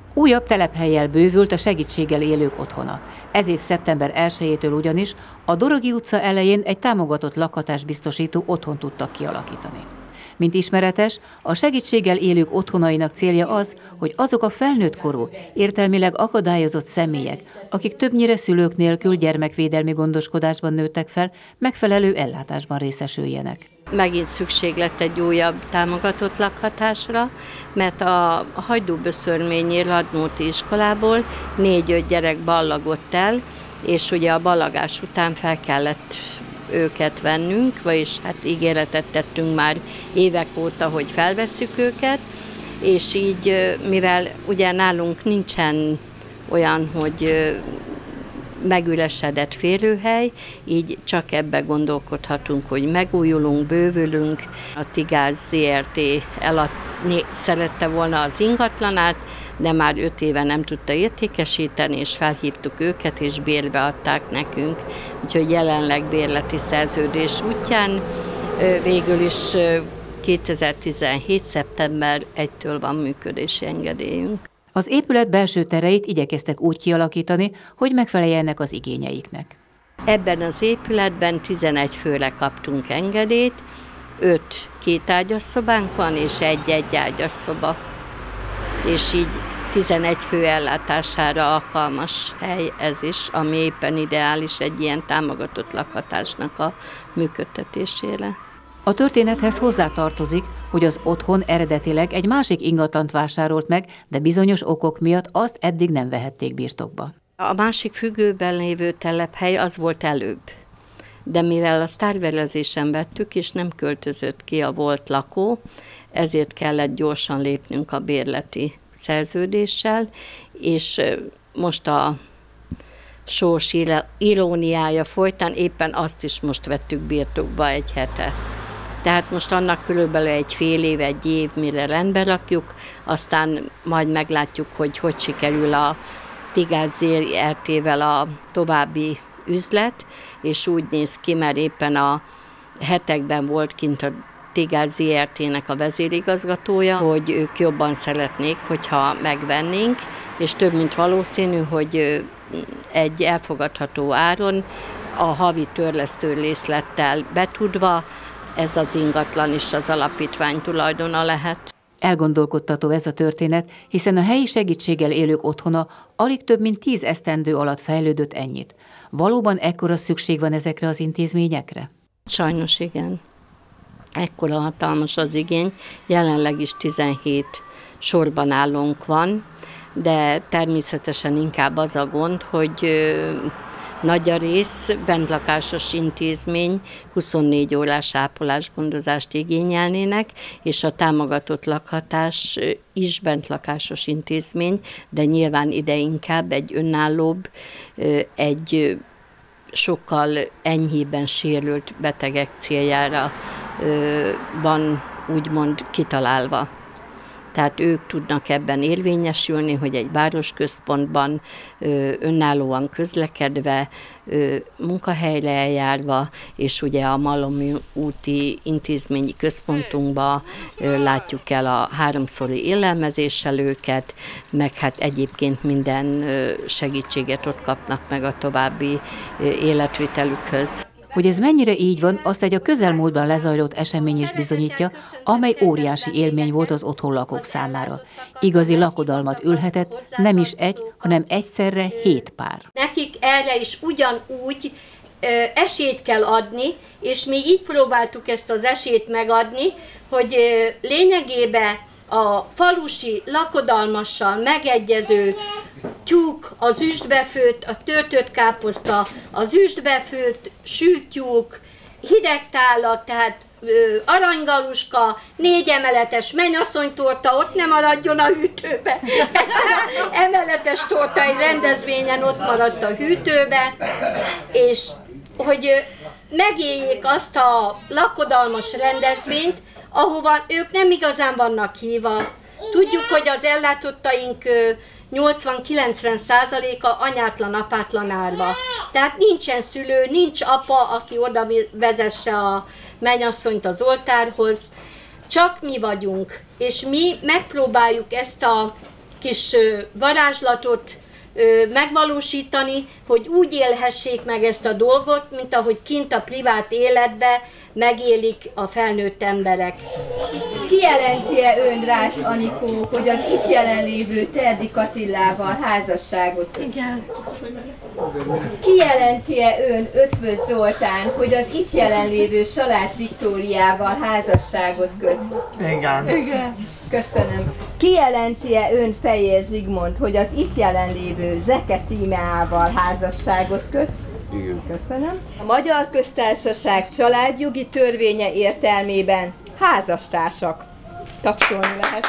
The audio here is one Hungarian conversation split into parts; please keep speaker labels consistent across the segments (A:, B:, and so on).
A: Újabb telephellyel bővült a segítséggel élők otthona. Ez év szeptember 1-től ugyanis a Dorogi utca elején egy támogatott lakhatást biztosító otthont tudtak kialakítani. Mint ismeretes, a segítséggel élők otthonainak célja az, hogy azok a felnőttkorú, értelmileg akadályozott személyek, akik többnyire szülők nélkül gyermekvédelmi gondoskodásban nőttek fel, megfelelő ellátásban részesüljenek.
B: Megint szükség lett egy újabb támogatott lakhatásra, mert a Hajdúböszörményi Radnóti iskolából 4-5 gyerek ballagott el, és ugye a ballagás után fel kellett őket vennünk, vagyis hát ígéretet tettünk már évek óta, hogy felvesszük őket, és így, mivel ugye nálunk nincsen olyan, hogy megüresedett férőhely, így csak ebbe gondolkodhatunk, hogy megújulunk, bővülünk. A Tigáz ZRT eladni szerette volna az ingatlanát, de már 5 éve nem tudta értékesíteni, és felhívtuk őket, és bérbe adták nekünk. Úgyhogy jelenleg bérleti szerződés útján végül is 2017. szeptember 1-től van működési engedélyünk.
A: Az épület belső tereit igyekeztek úgy kialakítani, hogy megfeleljenek az igényeiknek.
B: Ebben az épületben 11 főre kaptunk engedélyt, 5 kétágyas szobánk van, és egy ágyas szoba. És így 11 fő ellátására alkalmas hely ez is, ami éppen ideális egy ilyen támogatott lakhatásnak a működtetésére.
A: A történethez hozzátartozik, hogy az otthon eredetileg egy másik ingatlant vásárolt meg, de bizonyos okok miatt azt eddig nem vehették birtokba.
B: A másik függőben lévő telephely az volt előbb, de mivel azt tárgyvelezésen vettük, és nem költözött ki a volt lakó, ezért kellett gyorsan lépnünk a bérleti szerződéssel, és most a sors iróniája folytán éppen azt is most vettük birtokba egy hete. Tehát most annak körülbelül egy fél év, egy év, mire rendbe rakjuk, aztán majd meglátjuk, hogy sikerül a Tigáz ZRT-vel a további üzlet, és úgy néz ki, mert éppen a hetekben volt kint a Tigáz ZRT-nek a vezérigazgatója, hogy ők jobban szeretnék, hogyha megvennénk, és több mint valószínű, hogy egy elfogadható áron a havi törlesztő részlettel betudva ez az ingatlan is az alapítvány tulajdona lehet.
A: Elgondolkodtató ez a történet, hiszen a helyi segítséggel élők otthona alig több mint 10 esztendő alatt fejlődött ennyit. Valóban ekkora szükség van ezekre az intézményekre?
B: Sajnos igen. Ekkora hatalmas az igény, jelenleg is 17 sorban állónk van, de természetesen inkább az a gond, hogy nagy a rész bentlakásos intézmény, 24 órás ápolásgondozást igényelnének, és a támogatott lakhatás is bentlakásos intézmény, de nyilván ide inkább egy önállóbb, egy sokkal enyhébben sérült betegek céljára van úgymond kitalálva. Tehát ők tudnak ebben érvényesülni, hogy egy városközpontban önállóan közlekedve, munkahelyre eljárva, és ugye a Malom úti intézményi központunkban látjuk el a 3-szori élelmezéssel őket, meg hát egyébként minden segítséget ott kapnak meg a további életvitelükhöz.
A: Hogy ez mennyire így van, azt egy a közelmúltban lezajlott esemény is bizonyítja, amely óriási élmény volt az otthonlakók számára. Igazi lakodalmat ülhetett, nem is egy, hanem egyszerre 7 pár.
C: Nekik erre is ugyanúgy esélyt kell adni, és mi így próbáltuk ezt az esélyt megadni, hogy lényegében a falusi lakodalmassal megegyező tyúk, az üstbefőtt, a törtött káposzta, az üstbefőtt, sült tyúk, hidegtálat, tehát aranygaluska, 4 emeletes mennyasszonytorta, ott nem maradjon a hűtőbe. Emeletes torta egy rendezvényen ott maradt a hűtőbe, és hogy megéljék azt a lakodalmas rendezvényt, ahova ők nem igazán vannak hívva. Tudjuk, hogy az ellátottaink 80-90%-a anyátlan, apátlan árva. Tehát nincsen szülő, nincs apa, aki oda vezesse a mennyasszonyt az oltárhoz. Csak mi vagyunk, és mi megpróbáljuk ezt a kis varázslatot megvalósítani, hogy úgy élhessék meg ezt a dolgot, mint ahogy kint a privát életbe megélik a felnőtt emberek.
D: Kijelenti-e ön, Rácz Anikó, hogy az itt jelenlévő Terdik Attilával házasságot köt?
E: Igen.
D: Kijelenti-e ön, Ötvös Zoltán, hogy az itt jelenlévő Saláth Viktóriával házasságot köt?
E: Igen. Igen.
D: Köszönöm. Kijelenti-e ön, Fejér Zsigmond, hogy az itt jelenlévő Zeke Tímeával házasságot köt?
F: Igen.
D: Köszönöm. A Magyar Köztársaság családjogi törvénye értelmében házastársak. Tapsolni lehet.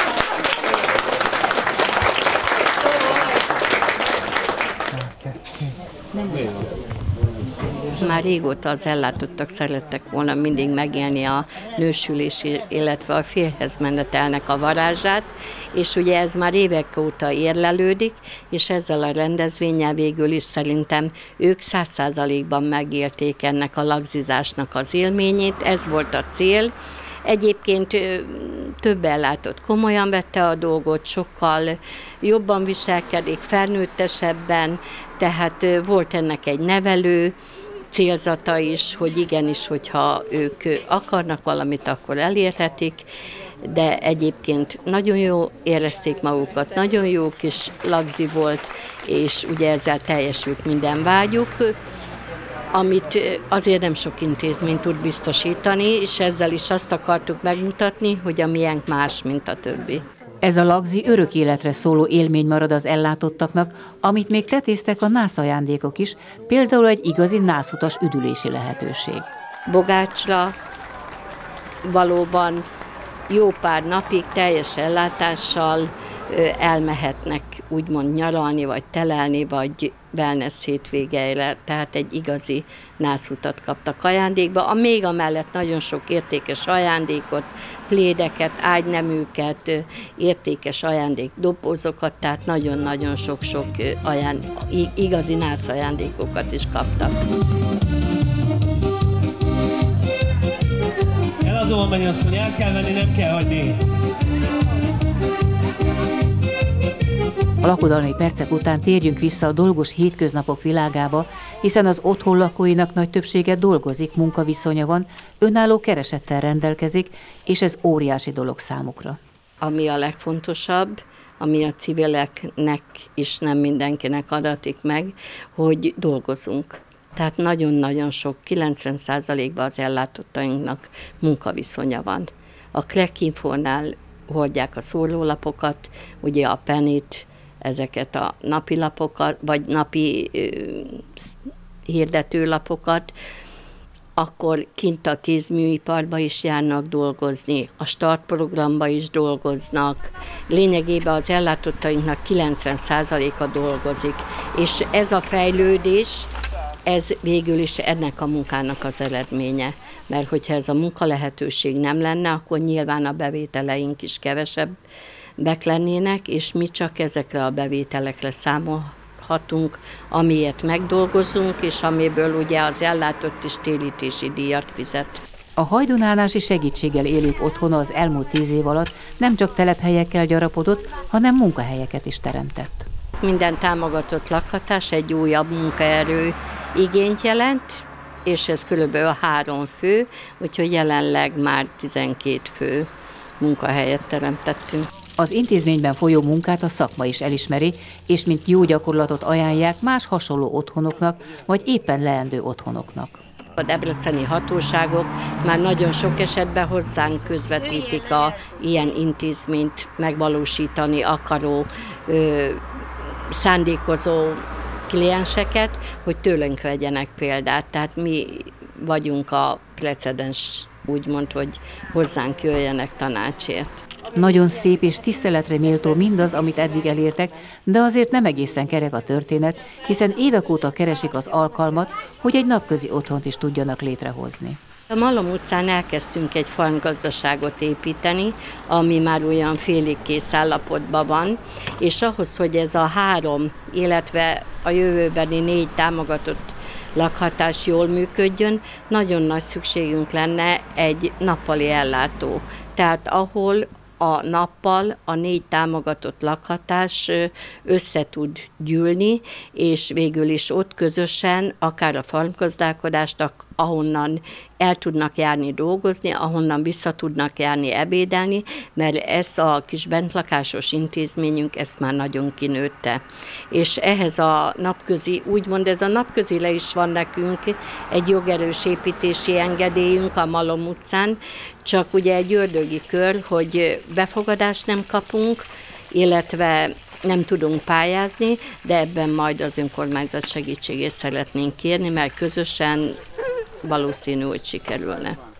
B: Már régóta az ellátottak szerettek volna mindig megélni a nősülés, illetve a férjhez menetelnek a varázsát, és ugye ez már évek óta érlelődik, és ezzel a rendezvénnyel végül is szerintem ők 100%-ban megélték ennek a lagzizásnak az élményét, ez volt a cél. Egyébként több ellátott komolyan vette a dolgot, sokkal jobban viselkedik, felnőttesebben, tehát volt ennek egy nevelő célzata is, hogy igenis, hogyha ők akarnak valamit, akkor elérhetik, de egyébként nagyon jó érezték magukat, nagyon jó kis lagzi volt, és ugye ezzel teljesült minden vágyuk, amit azért nem sok intézmény tud biztosítani, és ezzel is azt akartuk megmutatni, hogy a miénk más, mint a többi.
A: Ez a lagzi örök életre szóló élmény marad az ellátottaknak, amit még tetéztek a nászajándékok is, például egy igazi nászutas üdülési lehetőség.
B: Bogácsra valóban jó pár napig teljes ellátással elmehetnek úgymond nyaralni, vagy telelni, vagy wellness hétvégeire, tehát egy igazi nászutat kaptak ajándékba. Még amellett nagyon sok értékes ajándékot, plédeket, ágyneműket, értékes ajándékdobózokat, tehát nagyon-nagyon sok igazi nászajándékokat is kaptak.
G: Eladom a mennyasszony, el kell venni, nem kell hagyni.
A: A lakodalmi percek után térjünk vissza a dolgos hétköznapok világába, hiszen az otthon lakóinak nagy többsége dolgozik, munkaviszonya van, önálló keresettel rendelkezik, és ez óriási dolog számukra.
B: Ami a legfontosabb, ami a civileknek is nem mindenkinek adatik meg, hogy dolgozunk. Tehát nagyon-nagyon sok, 90%-ban az ellátotainknak munkaviszonya van. A Klekinfornál hordják a szórólapokat, ugye a penit, ezeket a napi lapokat, vagy napi hirdetőlapokat, akkor kint a kézműiparba is járnak dolgozni, a startprogramba is dolgoznak. Lényegében az ellátottainknak 90%-a dolgozik, és ez a fejlődés, ez végül is ennek a munkának az eredménye. Mert hogyha ez a munkalehetőség nem lenne, akkor nyilván a bevételeink is kevesebbek lennének, és mi csak ezekre a bevételekre számolhatunk, amiért megdolgozunk, és amiből ugye az ellátott is térítési díjat fizet.
A: A hajdunállási segítséggel élők otthona az elmúlt 10 év alatt nem csak telephelyekkel gyarapodott, hanem munkahelyeket is teremtett.
B: Minden támogatott lakhatás egy újabb munkaerő igényt jelent, és ez körülbelül 3 fő, úgyhogy jelenleg már 12 fő munkahelyet teremtettünk.
A: Az intézményben folyó munkát a szakma is elismeri, és mint jó gyakorlatot ajánlják más hasonló otthonoknak, vagy éppen leendő otthonoknak.
B: A debreceni hatóságok már nagyon sok esetben hozzánk közvetítik a ilyen intézményt megvalósítani akaró, szándékozó klienseket, hogy tőlünk vegyenek példát. Tehát mi vagyunk a precedens, úgymond, hogy hozzánk jöjjenek tanácsért.
A: Nagyon szép és tiszteletre méltó mindaz, amit eddig elértek, de azért nem egészen kerek a történet, hiszen évek óta keresik az alkalmat, hogy egy napközi otthont is tudjanak létrehozni.
B: A Malom utcán elkezdtünk egy farmgazdaságot építeni, ami már olyan félig kész állapotban van, és ahhoz, hogy ez a 3, illetve a jövőbeni 4 támogatott lakhatás jól működjön, nagyon nagy szükségünk lenne egy nappali ellátó. Tehát ahol a nappal a 4 támogatott lakhatás össze tud gyűlni, és végül is ott közösen, akár a farmgazdálkodást, ahonnan el tudnak járni dolgozni, ahonnan vissza tudnak járni ebédelni, mert ez a kis bentlakásos intézményünk ezt már nagyon kinőtte. És ehhez a napközi, úgymond ez a napközile is van nekünk, egy jogerős építési engedélyünk a Malom utcán, csak ugye egy ördögi kör, hogy befogadást nem kapunk, illetve nem tudunk pályázni, de ebben majd az önkormányzat segítségét szeretnénk kérni, mert közösen valószínű, hogy sikerülne.